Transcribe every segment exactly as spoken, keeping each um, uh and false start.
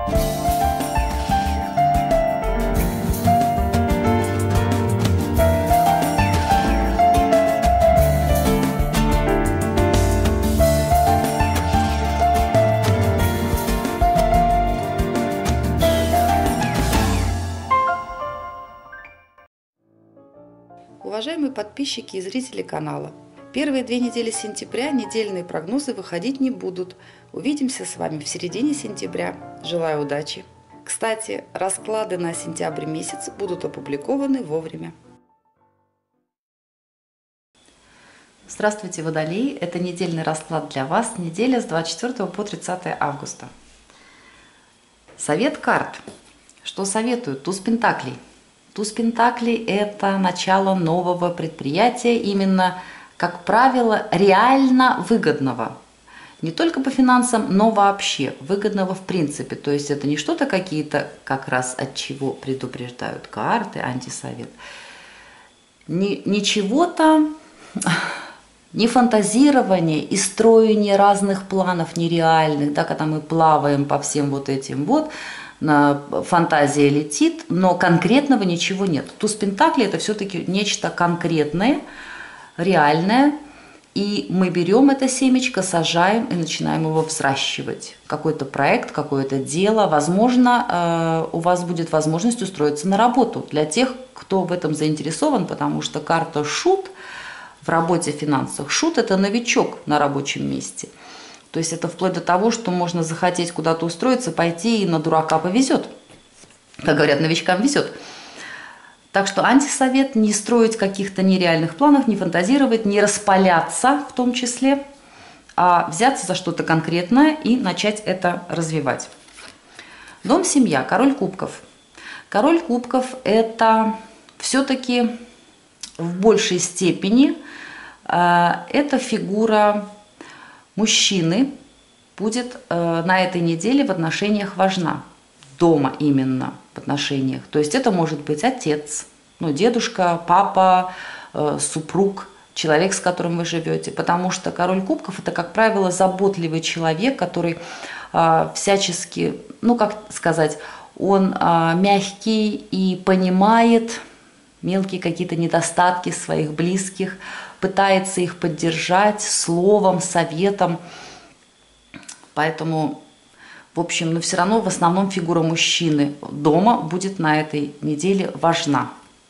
Уважаемые подписчики и зрители канала, первые две недели сентября недельные прогнозы выходить не будут. Увидимся с вами в середине сентября. Желаю удачи! Кстати, расклады на сентябрь месяц будут опубликованы вовремя. Здравствуйте, Водолеи! Это недельный расклад для вас. Неделя с двадцать четвёртого по тридцатое августа. Совет карт. Что советуют? Туз пентаклей. Туз пентаклей – это начало нового предприятия, именно, как правило, реально выгодного. Не только по финансам, но вообще выгодного в принципе. То есть это не что-то какие-то, как раз от чего предупреждают карты, антисовет. Не, не чего-то, не фантазирование и строение разных планов нереальных, да, когда мы плаваем по всем вот этим вот, фантазия летит, но конкретного ничего нет. Туз пентаклей – это все-таки нечто конкретное, реальное, и мы берем это семечко, сажаем и начинаем его взращивать. Какой-то проект, какое-то дело. Возможно, у вас будет возможность устроиться на работу для тех, кто в этом заинтересован, потому что карта шут в работе, в финансах. Шут – это новичок на рабочем месте. То есть это вплоть до того, что можно захотеть куда-то устроиться, пойти, и на дурака повезет. Как говорят, новичкам везет. Так что антисовет – не строить каких-то нереальных планов, не фантазировать, не распаляться в том числе, а взяться за что-то конкретное и начать это развивать. Дом, семья, король кубков. Король кубков – это все-таки в большей степени э, это фигура мужчины, будет э, на этой неделе в отношениях важна. Дома именно в отношениях. То есть это может быть отец, ну, дедушка, папа, э, супруг, человек, с которым вы живете. Потому что король кубков – это, как правило, заботливый человек, который э, всячески, ну, как сказать, он э, мягкий и понимает мелкие какие-то недостатки своих близких, пытается их поддержать словом, советом. Поэтому, в общем, но все равно в основном фигура мужчины дома будет на этой неделе важна.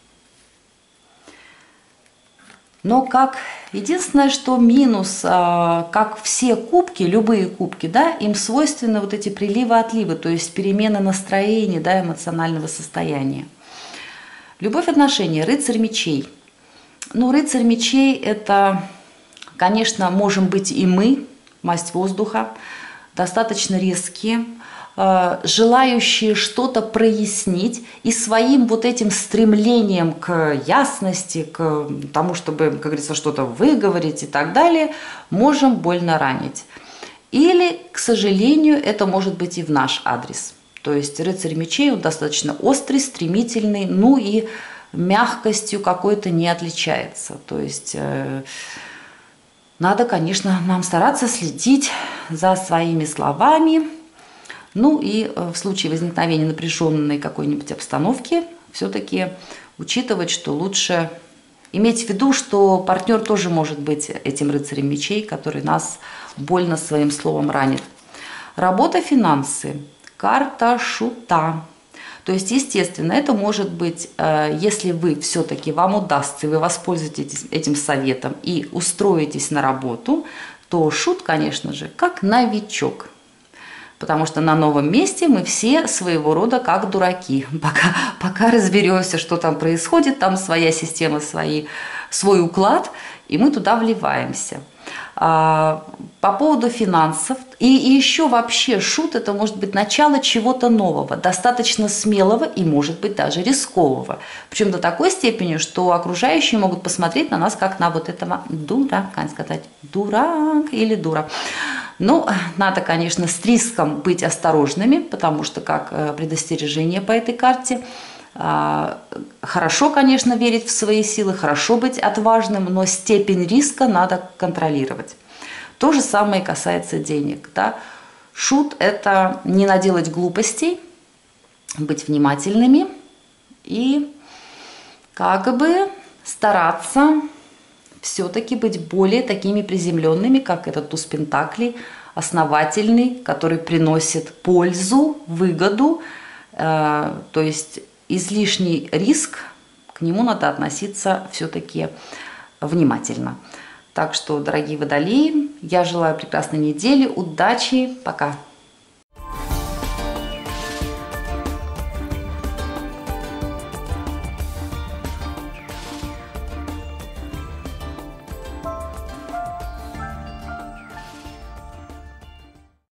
Но как единственное, что минус, как все кубки, любые кубки, да, им свойственны вот эти приливы-отливы, то есть перемены настроения, да, эмоционального состояния. Любовь, отношения, рыцарь мечей. Ну, рыцарь мечей – это, конечно, можем быть и мы, масть воздуха, достаточно резкие, э, желающие что-то прояснить и своим вот этим стремлением к ясности, к тому, чтобы, как говорится, что-то выговорить и так далее, можем больно ранить. Или, к сожалению, это может быть и в наш адрес. То есть рыцарь мечей, он достаточно острый, стремительный, ну и мягкостью какой-то не отличается. То есть э, надо, конечно, нам стараться следить за своими словами. Ну и э, в случае возникновения напряженной какой-нибудь обстановки все-таки учитывать, что лучше иметь в виду, что партнер тоже может быть этим рыцарем мечей, который нас больно своим словом ранит. Работа, финансы. Карта шута. То есть, естественно, это может быть, если вы все-таки вам удастся, и вы воспользуетесь этим советом и устроитесь на работу, то шут, конечно же, как новичок. Потому что на новом месте мы все своего рода как дураки. Пока, пока разберемся, что там происходит, там своя система, свои, свой уклад, и мы туда вливаемся. По поводу финансов. И еще вообще шут – это может быть начало чего-то нового, достаточно смелого и, может быть, даже рискового. Причем до такой степени, что окружающие могут посмотреть на нас как на вот этого дурака, сказать дурак или дура. Ну, надо, конечно, с риском быть осторожными, потому что, как предостережение по этой карте, хорошо, конечно, верить в свои силы, хорошо быть отважным, но степень риска надо контролировать. То же самое касается денег. Да? Шут – это не наделать глупостей, быть внимательными и как бы стараться все-таки быть более такими приземленными, как этот туз пентаклей, основательный, который приносит пользу, выгоду, э, то есть излишний риск, к нему надо относиться все-таки внимательно. Так что, дорогие водолеи, я желаю прекрасной недели, удачи, пока!